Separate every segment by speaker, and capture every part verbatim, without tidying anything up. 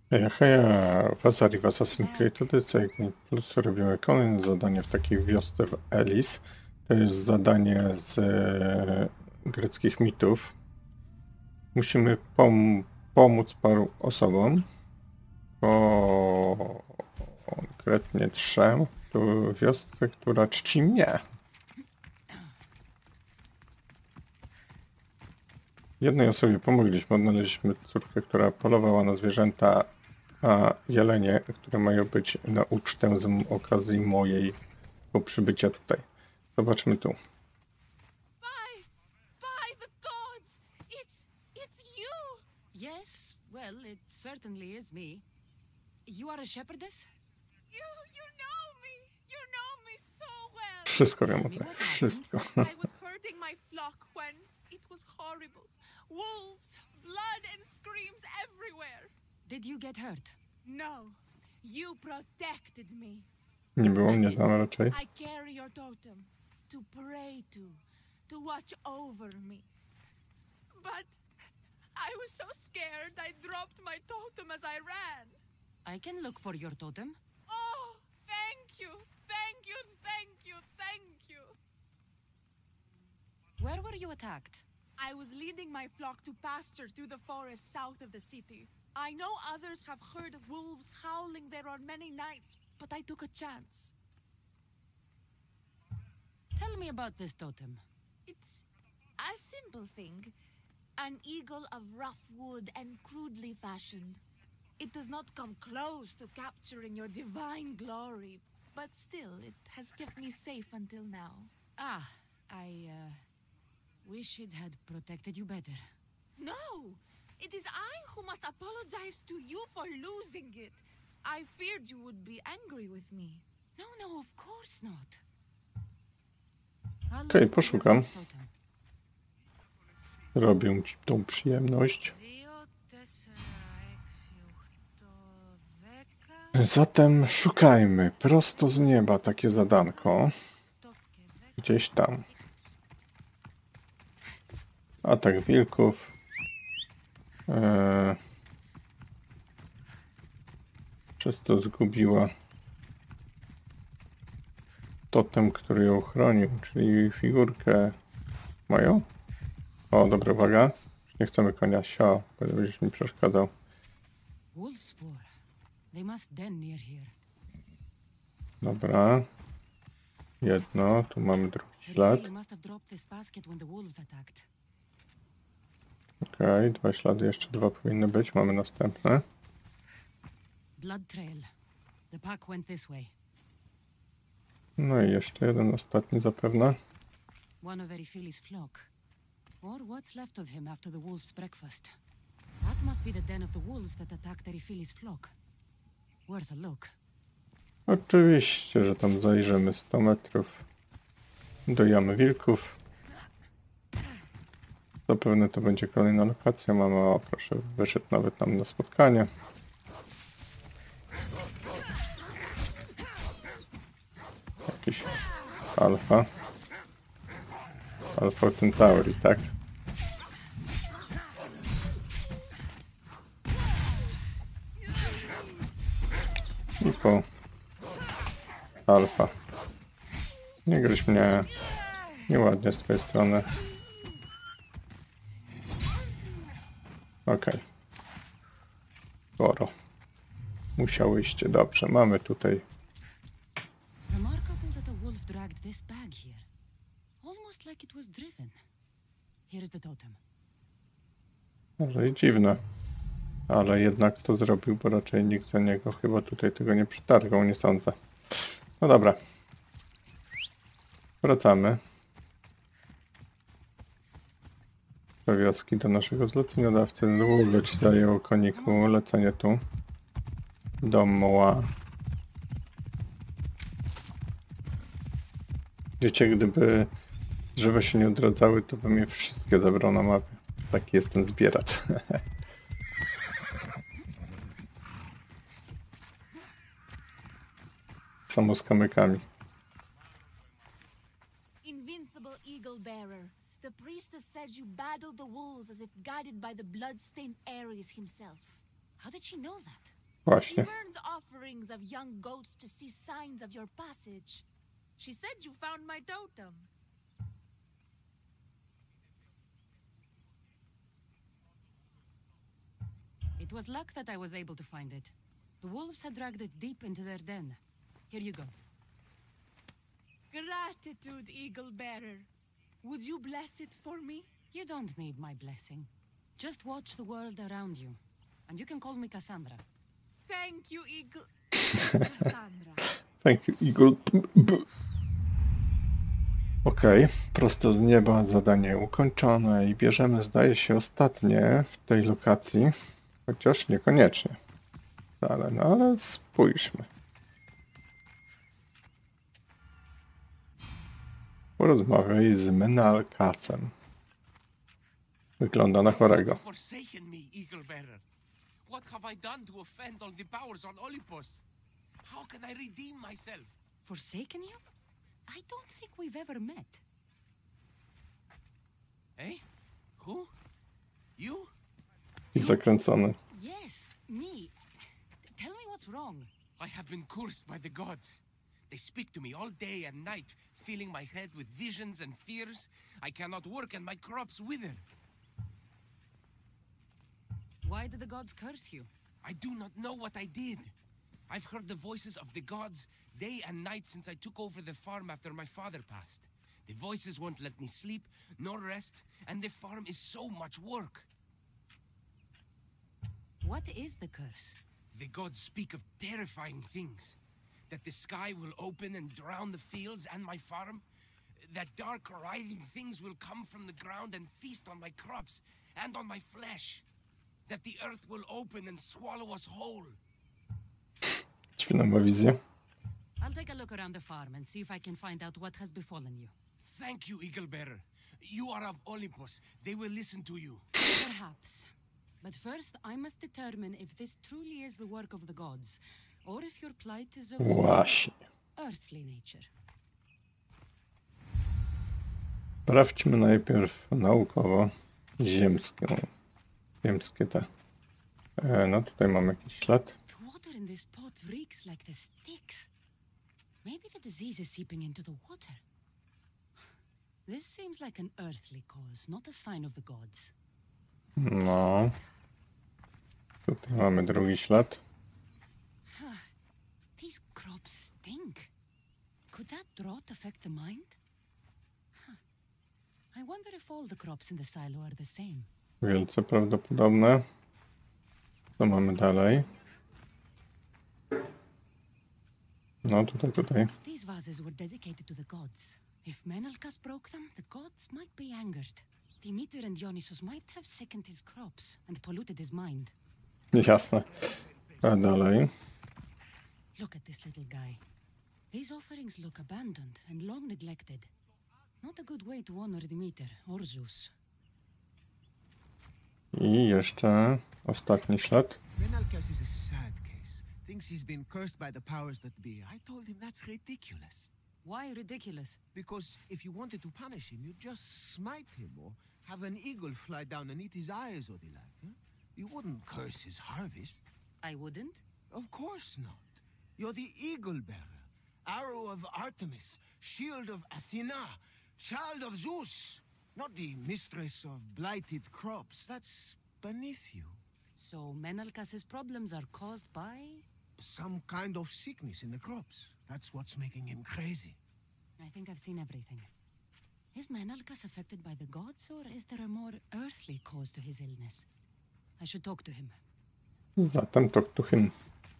Speaker 1: Heja, heja, Wasari w Assassin's Creed Odyssey Plus robimy kolejne zadanie w takiej wiosce w Elis. To jest zadanie z e, greckich mitów. Musimy pom pomóc paru osobom, konkretnie trzem, w wiosce, która czci mnie. Jednej osobie pomogliśmy, odnaleźliśmy córkę, która polowała na zwierzęta, a jelenie, które mają być na ucztę z okazji mojej przybycia tutaj. Zobaczmy tu.
Speaker 2: By, by the gods! It's, it's you!
Speaker 3: Yes, well, it certainly is me. You are a shepherdess?
Speaker 2: You, you know me! You know me so well!
Speaker 1: Wszystko wiem o tym. Wszystko.
Speaker 2: I was herding my flock when it was horrible. Wolves, blood and screams everywhere.
Speaker 3: Did you get hurt?
Speaker 2: No, you protected me.
Speaker 1: Nie było mnie tam raczej.
Speaker 2: I carry your totem to pray to, to watch over me. But I was so scared I dropped my totem as I ran.
Speaker 3: I can look for your totem.
Speaker 2: Oh, thank you, thank you, thank you, thank you.
Speaker 3: Where were you attacked?
Speaker 2: I was leading my flock to pasture through the forest south of the city. I know others have heard wolves howling there on many nights, but I took a chance.
Speaker 3: Tell me about this totem.
Speaker 2: It's a simple thing. An eagle of rough wood and crudely fashioned. It does not come close to capturing your divine glory, but still, it has kept me safe until now.
Speaker 3: Ah, I, uh, wish it had protected you better.
Speaker 2: No! It is I who must apologize to you for losing it. I feared you would be angry with me.
Speaker 3: No, no, of course not. I'll
Speaker 1: Okej,
Speaker 3: look for your
Speaker 1: poszukam.
Speaker 3: next totem.
Speaker 1: Robię ci tą przyjemność. Zatem szukajmy prosto z nieba takie zadanko. Gdzieś tam. Atak wilków. Eee, przez to zgubiła totem, który ją chronił, czyli figurkę moją. O, dobra, uwaga. Nie chcemy konia, sio, bo będziesz mi przeszkadzał.
Speaker 3: Wolfspoor. They must den near here.
Speaker 1: Dobra. Jedno, tu mamy drugi ślad.
Speaker 3: Rifili must have dropped this basket when the wolves attacked.
Speaker 1: Okej, okay, dwa ślady, jeszcze dwa powinny być. Mamy następne.
Speaker 3: Blood trail. The pack went this way.
Speaker 1: No i jeszcze jeden, ostatni zapewne.
Speaker 3: One of Erifili's flock. Or what's left of him after the wolf's breakfast. That must be the den of the wolves that attacked Erifili's flock. Worth a look.
Speaker 1: Oczywiście, że tam zajrzymy sto metrów do jamy wilków. Zapewne to będzie kolejna lokacja. Mamy, o proszę, wyszedł nawet nam na spotkanie. Jakiś alfa. Alfa Centauri, tak? I po alfa. Nie gryź mnie. Nieładnie z twojej strony. Okej. Okay. Sporo. Musiałyście. Dobrze, mamy tutaj.
Speaker 3: Remarkable that a wolf dragged this bag here. Almost like it was driven. Here is the totem.
Speaker 1: Może i dziwne. Ale jednak to zrobił, bo raczej nikt za niego chyba tutaj tego nie przetargał, nie sądzę. No dobra. Wracamy. Do wioski, do naszego zleceniodawcy. Długo ci zajęło, koniku, lecenie tu. Do Moła. Wiecie, gdyby drzewa się nie odradzały, to bym je wszystkie zabrał na mapie. Taki jestem zbieracz. Samo z kamykami.
Speaker 2: Invincible eagle bearer. The priestess said you battled the wolves as if guided by the blood-stained Ares himself.
Speaker 3: How did she know that?
Speaker 1: Właśnie.
Speaker 2: burns offerings of young goats to see signs of your passage. She said you found my totem.
Speaker 3: It was luck that I was able to find it. The wolves had dragged it deep into their den. Here you go.
Speaker 2: Gratitude, Eagle Bearer. Would you bless it for me?
Speaker 3: You don't need my blessing. Just watch the world around you. And you can call me Cassandra.
Speaker 2: Thank you, Eagle... Cassandra.
Speaker 1: Thank you, Eagle. Okej, okay. Prosto z nieba zadanie ukończone i bierzemy, zdaje się, ostatnie w tej lokacji. Chociaż niekoniecznie. Ale, no ale spójrzmy. Porozmawiaj z Menalkasem. Wygląda na chorego.
Speaker 4: Forsaken me, Eagle Bearer. What have I done to offend all the powers on Olympus? How can I redeem myself?
Speaker 3: Forsaken you? I don't think we've ever met.
Speaker 4: Eh? Who? You?
Speaker 1: I zakręcony.
Speaker 3: Yes, me. Tell me what's wrong.
Speaker 4: I have been cursed by the gods. They speak to me all day and night, filling my head with visions and fears. I cannot work and my crops wither.
Speaker 3: Why did the gods curse you?
Speaker 4: I do not know what I did. I've heard the voices of the gods day and night since I took over the farm after my father passed. The voices won't let me sleep, nor rest, and the farm is so much work.
Speaker 3: What is the curse?
Speaker 4: The gods speak of terrifying things. That the sky will open and drown the fields and my farm. That dark, writhing things will come from the ground and feast on my crops and on my flesh. That the earth will open and swallow us whole.
Speaker 1: Świetna ma wizję.
Speaker 3: I'll take a look around the farm and see if I can find out what has befallen you.
Speaker 4: Thank you, Eagle Bearer. You are of Olympus. They will listen to you.
Speaker 3: Perhaps. But first, I must determine if this truly is the work of the gods, or if your plight is of
Speaker 1: Właśnie.
Speaker 3: earthly nature.
Speaker 1: Sprawdźmy najpierw naukowo ziemskie. Ziemskie te. E, no tutaj mamy jakiś ślad.
Speaker 3: The water in this pot reeks like the sticks. Maybe the disease is seeping into the water. This seems like an earthly cause, not a sign of the gods.
Speaker 1: No. Tutaj mamy drugi ślad.
Speaker 3: Huh. These crops stink. Could that drought affect the mind? Huh. I wonder if all the crops in the silo are the same.
Speaker 1: Wielce prawdopodobne. Co mamy dalej? No tutaj, tutaj.
Speaker 3: These vases were dedicated to the gods. If Menalcas broke them, the gods might be angered. Demeter and Dionysus might have sickened his crops and polluted his mind.
Speaker 1: Jasne. A dalej?
Speaker 3: Look at this little guy. These offerings look abandoned and long neglected. Not a good way to honor Demeter or Zeus.
Speaker 1: I jeszcze ostatni ślad.
Speaker 5: Menalcas is a sad case. Thinks he's been cursed by the powers that be. I told him that's ridiculous.
Speaker 3: Why ridiculous?
Speaker 5: Because if you wanted to punish him, you'd just smite him or have an eagle fly down and eat his eyes or the like. Huh? You wouldn't curse his harvest.
Speaker 3: I wouldn't.
Speaker 5: Of course not. You're the eagle bearer, arrow of Artemis, shield of Athena, child of Zeus. Not the mistress of blighted crops. That's beneath you.
Speaker 3: So Menalcas's problems are caused by...
Speaker 5: Some kind of sickness in the crops. That's what's making him crazy.
Speaker 3: I think I've seen everything. Is Menalcas affected by the gods, or is there a more earthly cause to his illness? I should talk to him.
Speaker 1: Zatem talk to him.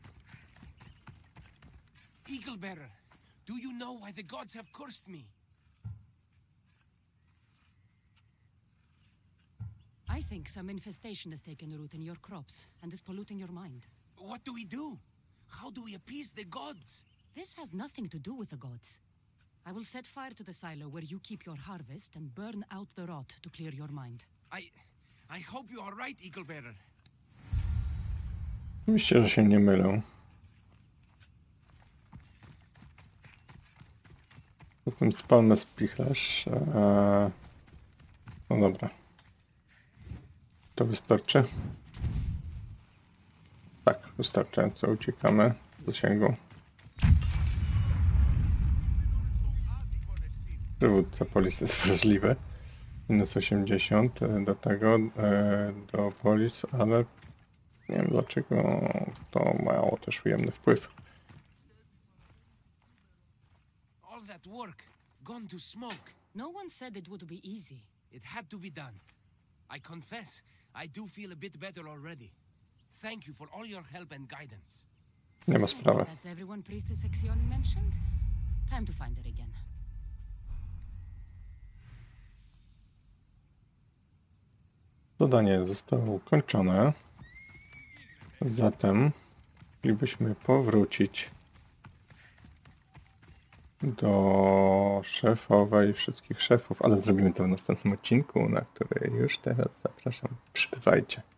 Speaker 4: Eagle Bearer, do you know why the gods have cursed me?
Speaker 3: I think some infestation has taken root in your crops and is polluting your mind.
Speaker 4: What do we do? How do we appease the gods?
Speaker 3: This has nothing to do with the gods. I will set fire to the silo where you keep your harvest and burn out the rot to clear your mind.
Speaker 4: I... I hope you are right, Eagle Bearer.
Speaker 1: Myślę, że się nie mylę. Potem spalmy spichlerz. Eee... No dobra. To wystarczy. Tak, wystarczająco uciekamy z zasięgu. Przywódca Polis jest wrażliwy. Minus osiemdziesiąt do tego, do Polis, ale nie wiem dlaczego to miało też ujemny wpływ.
Speaker 4: All that work gone to smoke.
Speaker 3: No one said it would be easy.
Speaker 4: It had to be done. I confess, I do feel a bit better already. Thank you for all your help and guidance.
Speaker 1: Nie ma sprawy.
Speaker 3: That's everyone Priestess Exioni mentioned? Time to find her again.
Speaker 1: Zadanie zostało ukończone. Zatem moglibyśmy powrócić do szefowej wszystkich szefów, ale zrobimy to w następnym odcinku, na który już teraz zapraszam. Przybywajcie.